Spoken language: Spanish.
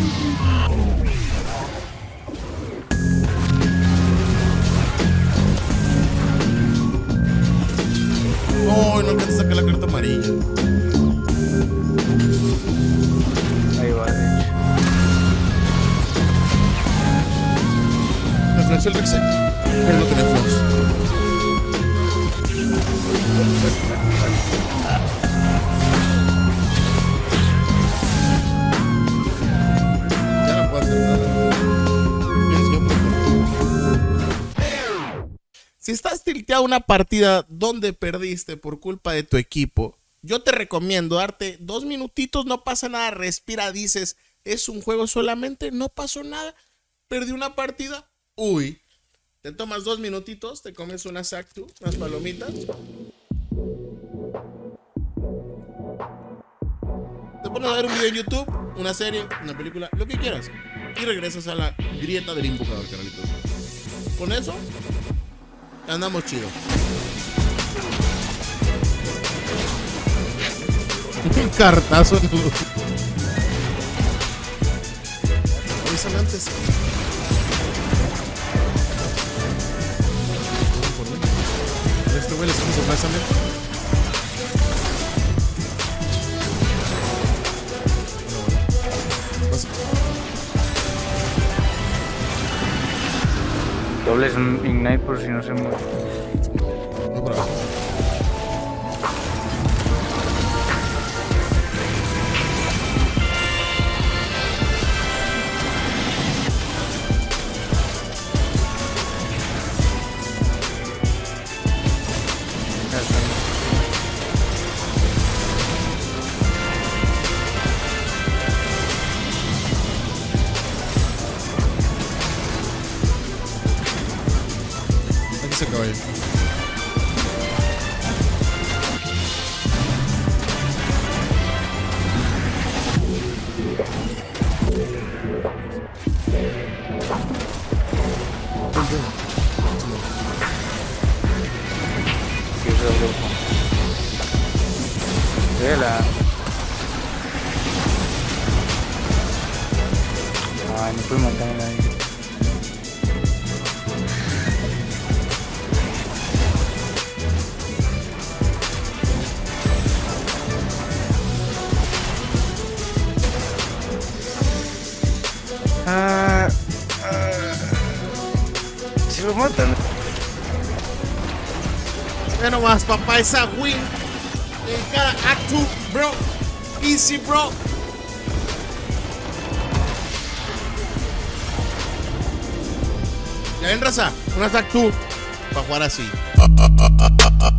No, no alcanza a sacar la carta amarilla. Ahí va, de hecho. Me flasheó el Rexec, pero no tiene flash. Ya no puedo hacer nada. Tienes que Si estás tilteado una partida donde perdiste por culpa de tu equipo, yo te recomiendo darte 2 minutitos, no pasa nada, respira, dices, es un juego solamente, no pasó nada, perdí una partida, uy, te tomas 2 minutitos, te comes una Sactu, unas palomitas, te pones a ver un video en YouTube, una serie, una película, lo que quieras, y regresas a la grieta del invocador, carnalitos. Con eso andamos chido. Un cartazo. Avísame antes. Este güey le estamos sorpresando. Dobles Ignite por si no se muere. No, por abajo. Se acaba ahí. Ay, no puedo matar a nadie. Si lo matan. Bueno más, papá, esa win en cada acto, bro. Easy, bro. Ya ven, raza, una acto para jugar así.